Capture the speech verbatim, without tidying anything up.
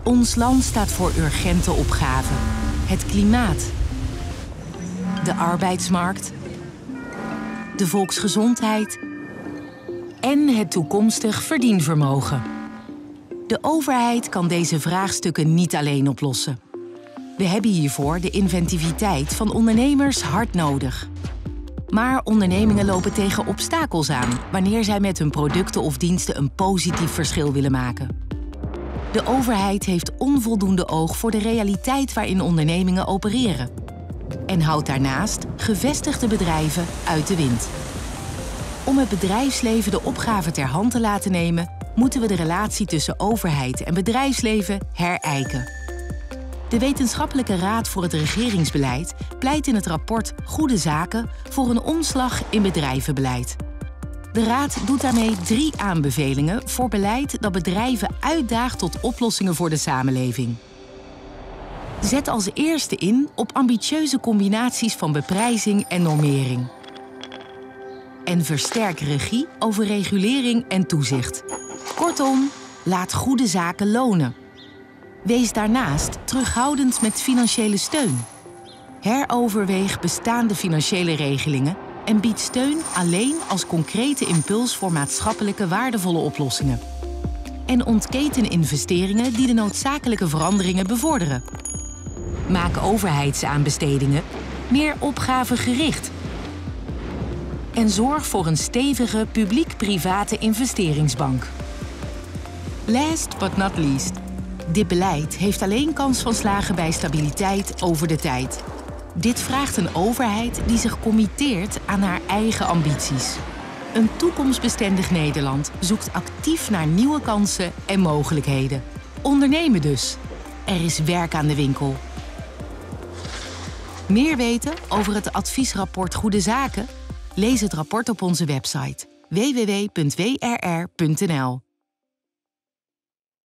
Ons land staat voor urgente opgaven. Het klimaat, de arbeidsmarkt, de volksgezondheid en het toekomstig verdienvermogen. De overheid kan deze vraagstukken niet alleen oplossen. We hebben hiervoor de inventiviteit van ondernemers hard nodig. Maar ondernemingen lopen tegen obstakels aan wanneer zij met hun producten of diensten een positief verschil willen maken. De overheid heeft onvoldoende oog voor de realiteit waarin ondernemingen opereren en houdt daarnaast gevestigde bedrijven uit de wind. Om het bedrijfsleven de opgave ter hand te laten nemen, moeten we de relatie tussen overheid en bedrijfsleven herijken. De Wetenschappelijke Raad voor het Regeringsbeleid pleit in het rapport Goede Zaken voor een omslag in bedrijvenbeleid. De Raad doet daarmee drie aanbevelingen voor beleid dat bedrijven uitdaagt tot oplossingen voor de samenleving. Zet als eerste in op ambitieuze combinaties van beprijzing en normering. En versterk regie over regulering en toezicht. Kortom, laat goede zaken lonen. Wees daarnaast terughoudend met financiële steun. Heroverweeg bestaande financiële regelingen en bied steun alleen als concrete impuls voor maatschappelijke waardevolle oplossingen. En ontketen investeringen die de noodzakelijke veranderingen bevorderen. Maak overheidsaanbestedingen meer opgavegericht. En zorg voor een stevige publiek-private investeringsbank. Last but not least. Dit beleid heeft alleen kans van slagen bij stabiliteit over de tijd. Dit vraagt een overheid die zich committeert aan haar eigen ambities. Een toekomstbestendig Nederland zoekt actief naar nieuwe kansen en mogelijkheden. Ondernemen dus. Er is werk aan de winkel. Meer weten over het adviesrapport Goede Zaken? Lees het rapport op onze website w w w punt w r r punt n l.